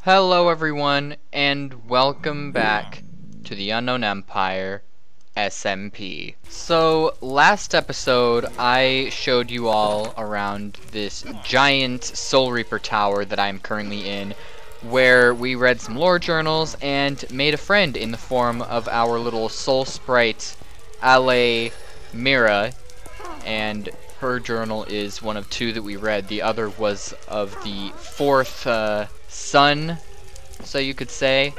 Hello everyone, and welcome back to the Unknown Empire, SMP. So, last episode, I showed you all around this giant Soul Reaper tower that I'm currently in, where we read some lore journals and made a friend in the form of our little soul sprite, Ale Mira, and her journal is one of two that we read. The other was of the fourth sun, so you could say,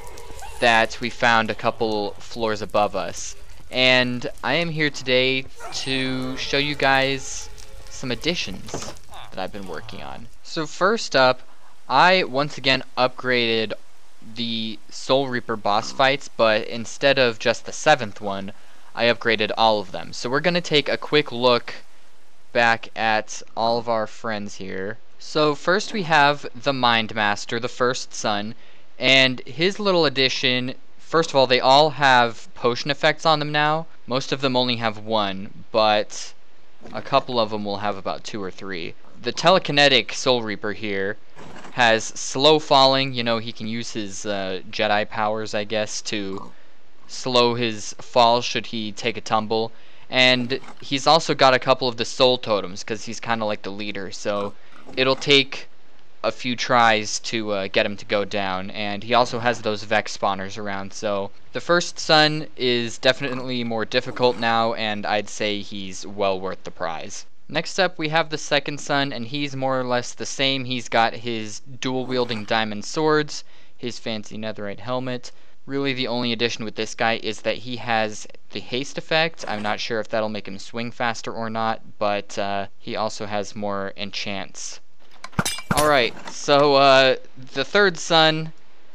that we found a couple floors above us. And I am here today to show you guys some additions that I've been working on. So first up, I once again upgraded the Soul Reaper boss fights, but instead of just the 7th one, I upgraded all of them. So we're going to take a quick look back at all of our friends here. So first we have the Mind Master, the first son, and his little addition. First of all, they all have potion effects on them now. Most of them only have one, but a couple of them will have about 2 or 3. The telekinetic Soul Reaper here has slow falling. You know, he can use his Jedi powers, I guess, to slow his fall should he take a tumble. And he's also got a couple of the soul totems because he's kind of like the leader, so it'll take a few tries to get him to go down. And he also has those Vex spawners around, so the first son is definitely more difficult now, and I'd say he's well worth the prize. Next up we have the second son, and he's more or less the same. He's got his dual wielding diamond swords, his fancy netherite helmet. Really the only addition with this guy is that he has the haste effect. I'm not sure if that'll make him swing faster or not, but he also has more enchants. Alright, so the third son,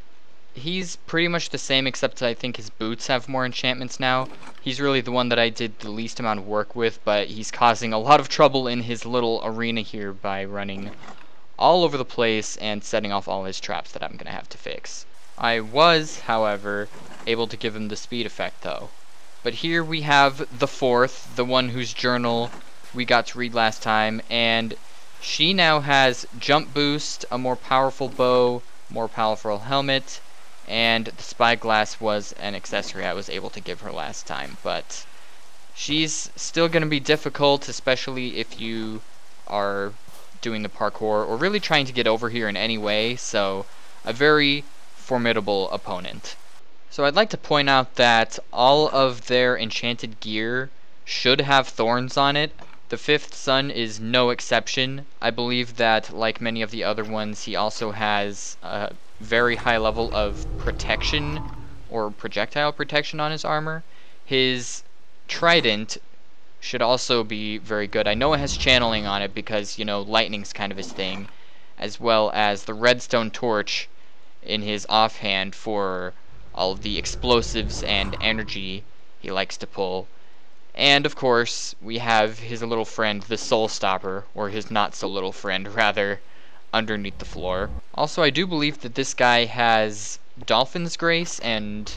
he's pretty much the same, except I think his boots have more enchantments now. He's really the one that I did the least amount of work with, but he's causing a lot of trouble in his little arena here by running all over the place and setting off all his traps that I'm going to have to fix. I was, however, able to give him the speed effect though. But here we have the fourth, the one whose journal we got to read last time, and she now has jump boost, a more powerful bow, more powerful helmet, and the spyglass was an accessory I was able to give her last time. But she's still going to be difficult, especially if you are doing the parkour or really trying to get over here in any way, so a very formidable opponent. So I'd like to point out that all of their enchanted gear should have thorns on it. The fifth son is no exception. I believe that, like many of the other ones, he also has a very high level of protection or projectile protection on his armor. His trident should also be very good. I know it has channeling on it because, you know, lightning's kind of his thing, as well as the redstone torch in his offhand for all of the explosives and energy he likes to pull. And of course we have his little friend, the Soul Stopper, or his not so little friend rather, underneath the floor. Also, I do believe that this guy has Dolphin's Grace, and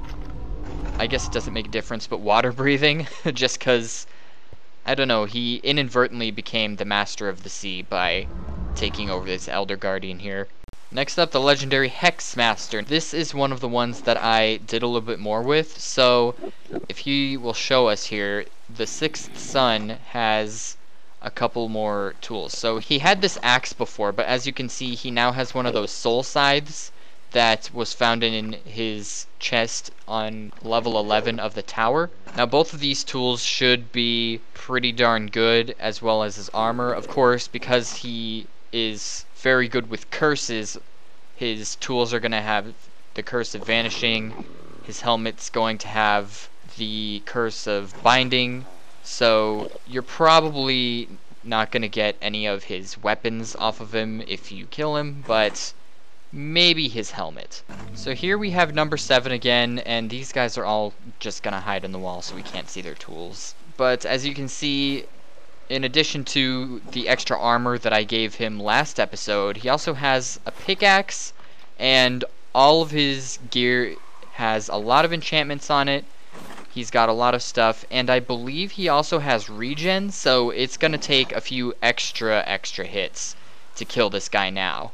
I guess it doesn't make a difference, but water breathing, just cause, I don't know, he inadvertently became the master of the sea by taking over this Elder Guardian here. Next up, the legendary Hex Master. This is one of the ones that I did a little bit more with, so if he will show us here, the sixth son has a couple more tools. So he had this axe before, but as you can see, he now has one of those soul scythes that was found in his chest on level 11 of the tower. Now both of these tools should be pretty darn good, as well as his armor. Of course, because he is very good with curses, his tools are going to have the curse of vanishing, his helmet's going to have the curse of binding, so you're probably not going to get any of his weapons off of him if you kill him, but maybe his helmet. So here we have number 7 again, and these guys are all just going to hide in the wall so we can't see their tools. But as you can see, in addition to the extra armor that I gave him last episode, he also has a pickaxe, and all of his gear has a lot of enchantments on it. He's got a lot of stuff, and I believe he also has regen, so it's going to take a few extra hits to kill this guy now.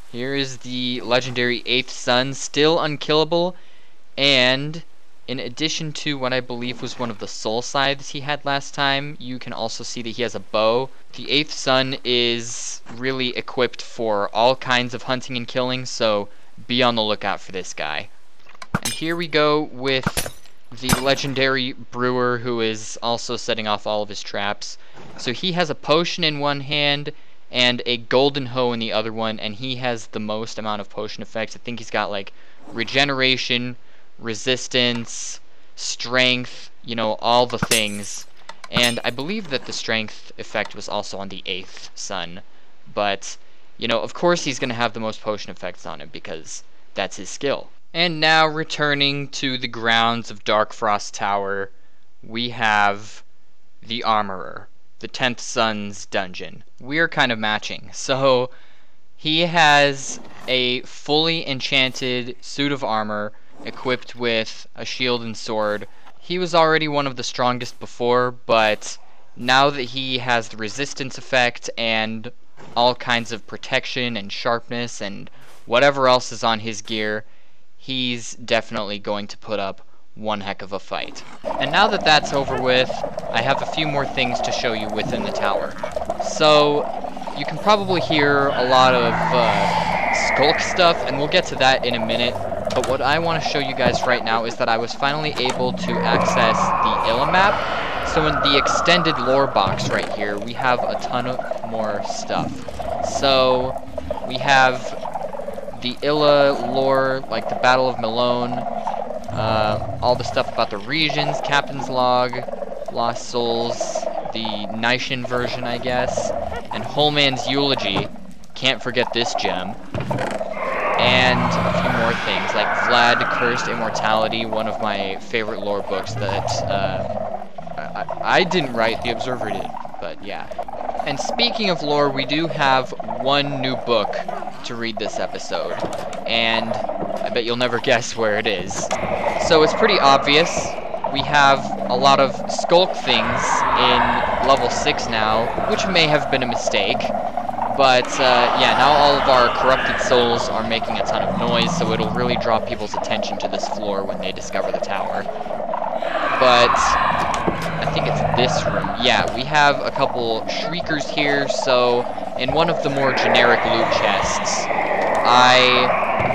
Here is the legendary 8th Sun, still unkillable, and in addition to what I believe was one of the soul scythes he had last time, you can also see that he has a bow. The 8th Sun is really equipped for all kinds of hunting and killing, so be on the lookout for this guy. And here we go with the legendary brewer, who is also setting off all of his traps. So he has a potion in one hand and a golden hoe in the other one, and he has the most amount of potion effects. I think he's got like regeneration, resistance, strength, you know, all the things. And I believe that the strength effect was also on the 8th Sun. But, you know, of course he's going to have the most potion effects on him because that's his skill. And now returning to the grounds of Darkfrost Tower, we have the Armorer, the 10th Sun's dungeon. We are kind of matching. So he has a fully enchanted suit of armor equipped with a shield and sword. He was already one of the strongest before, but now that he has the resistance effect and all kinds of protection and sharpness and whatever else is on his gear, he's definitely going to put up one heck of a fight. And now that that's over with, I have a few more things to show you within the tower. So, you can probably hear a lot of skulk stuff, and we'll get to that in a minute. But what I want to show you guys right now is that I was finally able to access the Illa map. So in the extended lore box right here, we have a ton of more stuff. So, we have the Illa lore, like the Battle of Malone, all the stuff about the regions, Captain's Log, Lost Souls, the Nyshin version, I guess, and Holman's Eulogy, can't forget this gem, and a few more things, like Vlad, Cursed Immortality, one of my favorite lore books that I didn't write, the Observer did, but yeah. And speaking of lore, we do have one new book to read this episode, and I bet you'll never guess where it is. So it's pretty obvious. We have a lot of skulk things in level 6 now, which may have been a mistake, but yeah, now all of our corrupted souls are making a ton of noise, so it'll really draw people's attention to this floor when they discover the tower. But I think it's this room. Yeah, we have a couple shriekers here, so in one of the more generic loot chests, I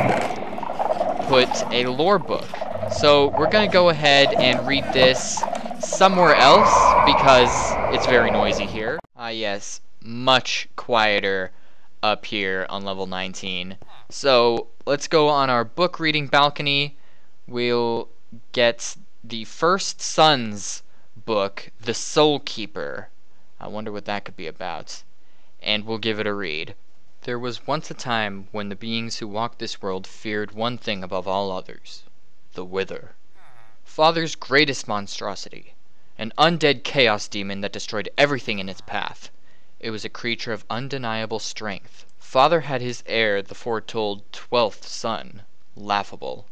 put a lore book. So we're gonna go ahead and read this somewhere else because it's very noisy here. Ah yes, much quieter up here on level 19. So let's go on our book reading balcony. We'll get the First Son's book, The Soul Keeper. I wonder what that could be about. And we'll give it a read. There was once a time when the beings who walked this world feared one thing above all others: the Wither. Father's greatest monstrosity. An undead chaos demon that destroyed everything in its path. It was a creature of undeniable strength. Father had his heir, the foretold 12th Son. Laughable.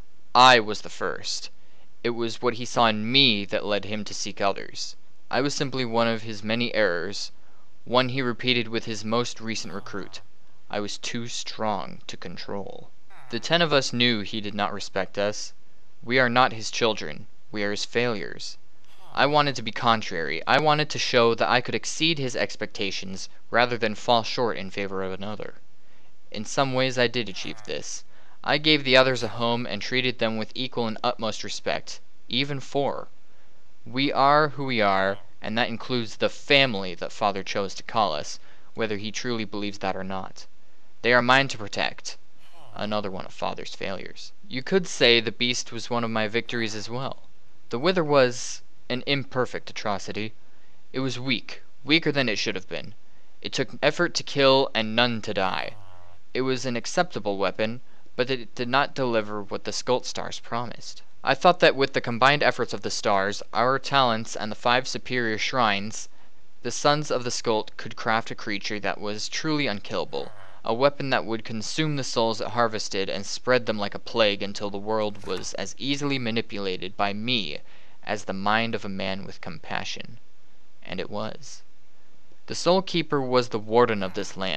I was the first. It was what he saw in me that led him to seek others. I was simply one of his many errors, one he repeated with his most recent recruit. I was too strong to control. The 10 of us knew he did not respect us. We are not his children. We are his failures. I wanted to be contrary. I wanted to show that I could exceed his expectations rather than fall short in favor of another. In some ways I did achieve this. I gave the others a home and treated them with equal and utmost respect, even 4. We are who we are, and that includes the family that Father chose to call us, whether he truly believes that or not. They are mine to protect. Another one of Father's failures. You could say the beast was one of my victories as well. The Wither was an imperfect atrocity. It was weak, weaker than it should have been. It took effort to kill and none to die. It was an acceptable weapon, but it did not deliver what the Skult Stars promised. I thought that with the combined efforts of the stars, our talents, and the 5 superior shrines, the sons of the Skult could craft a creature that was truly unkillable, a weapon that would consume the souls it harvested and spread them like a plague until the world was as easily manipulated by me as the mind of a man with compassion. And it was. The Soul Keeper was the warden of this land,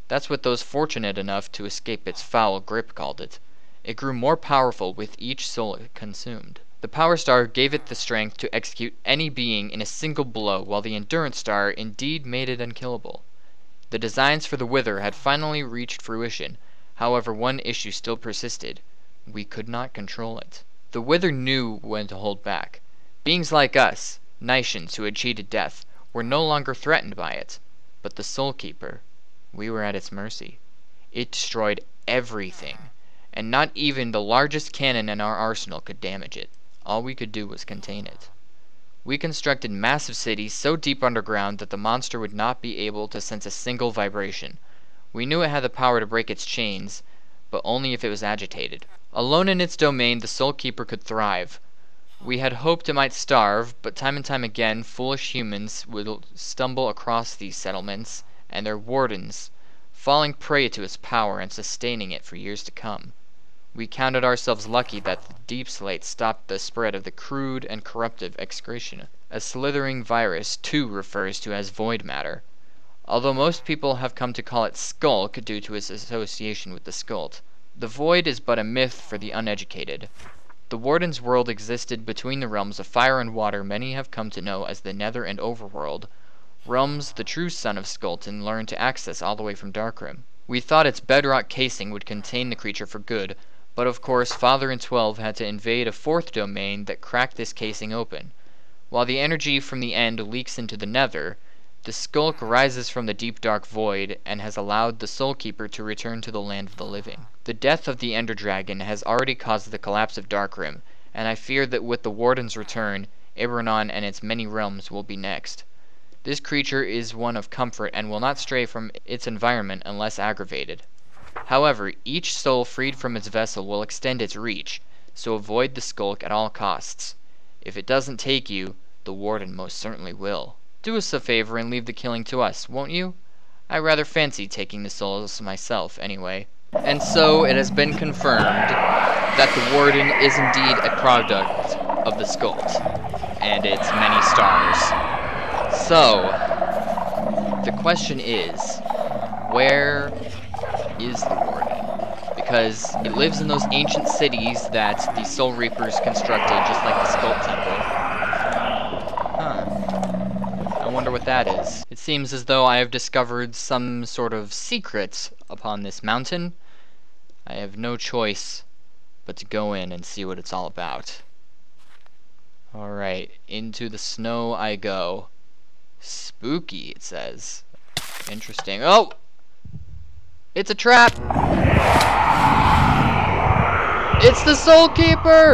That's what those fortunate enough to escape its foul grip called it. It grew more powerful with each soul it consumed. The Power Star gave it the strength to execute any being in a single blow, while the Endurance Star indeed made it unkillable. The designs for the Wither had finally reached fruition. However, one issue still persisted. We could not control it. The Wither knew when to hold back. Beings like us, Nishans who had cheated death, were no longer threatened by it. But the Soul Keeper, we were at its mercy. It destroyed everything, and not even the largest cannon in our arsenal could damage it. All we could do was contain it. We constructed massive cities so deep underground that the monster would not be able to sense a single vibration. We knew it had the power to break its chains, but only if it was agitated. Alone in its domain, the Soul Keeper could thrive. We had hoped it might starve, but time and time again, foolish humans would stumble across these settlements and their wardens, falling prey to its power and sustaining it for years to come. We counted ourselves lucky that the deep slate stopped the spread of the crude and corruptive excretion. A slithering virus, too, refers to as void matter, although most people have come to call it skulk due to its association with the skulk. The void is but a myth for the uneducated. The Warden's world existed between the realms of fire and water many have come to know as the Nether and Overworld, realms the true son of Skulltun learned to access all the way from Darkroom. We thought its bedrock casing would contain the creature for good, but of course Father and 12 had to invade a fourth domain that cracked this casing open. While the energy from the end leaks into the Nether, the skulk rises from the deep dark void and has allowed the Soul Keeper to return to the land of the living. The death of the Ender Dragon has already caused the collapse of Darkroom, and I fear that with the Warden's return, Eberron and its many realms will be next. This creature is one of comfort and will not stray from its environment unless aggravated. However, each soul freed from its vessel will extend its reach, so avoid the skulk at all costs. If it doesn't take you, the Warden most certainly will. Do us a favor and leave the killing to us, won't you? I rather fancy taking the souls myself, anyway. And so it has been confirmed that the Warden is indeed a product of the Skulk and its many stars. So, the question is, where is the Warden? Because it lives in those ancient cities that the Soul Reapers constructed, just like the Skull Temple. I wonder what that is. It seems as though I have discovered some sort of secret upon this mountain. I have no choice but to go in and see what it's all about. Alright, into the snow I go. Spooky, it says. Interesting. Oh! It's a trap! It's the Soul Keeper!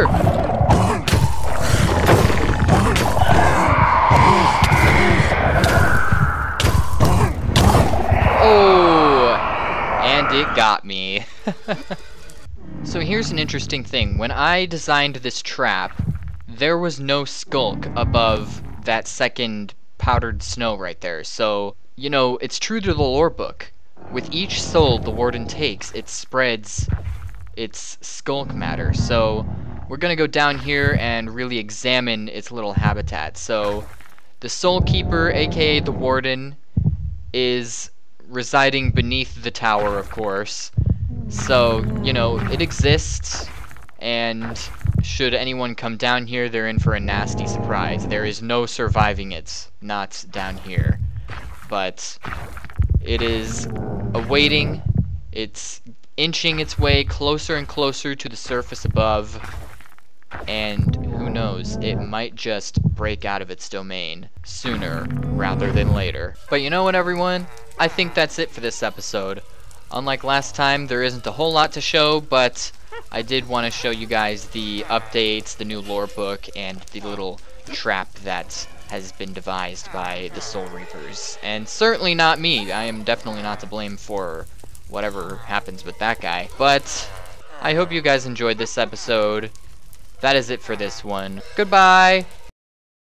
Oh! And it got me. So here's an interesting thing. When I designed this trap, there was no skulk above that second powdered snow right there. So, you know, it's true to the lore book. With each soul the Warden takes, it spreads its skulk matter. So, we're gonna go down here and really examine its little habitat. So, the Soul Keeper, aka the Warden, is residing beneath the tower, of course. So, you know, it exists, and should anyone come down here, they're in for a nasty surprise. There is no surviving it, not down here. But it is awaiting, it's inching its way closer and closer to the surface above, and who knows, it might just break out of its domain sooner rather than later. But you know what, everyone? I think that's it for this episode. Unlike last time, there isn't a whole lot to show, but I did want to show you guys the updates, the new lore book, and the little trap that has been devised by the Soul Reapers. And certainly not me. I am definitely not to blame for whatever happens with that guy. But I hope you guys enjoyed this episode. That is it for this one. Goodbye!